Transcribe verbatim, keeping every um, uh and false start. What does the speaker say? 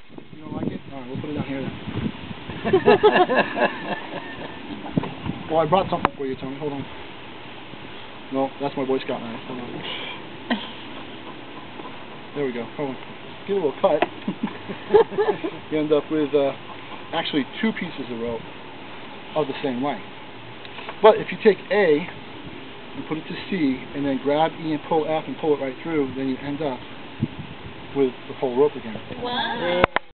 You don't like it? Alright, we'll put it down here then. Well, I brought something for you, Tony. Hold on. No, that's my Boy Scout knife. Hold on. There we go. Hold on. Get a little cut. You end up with uh, actually two pieces of rope of the same length. But if you take A and put it to C, and then grab E and pull F and pull it right through, then you end up with the whole rope again. Wow.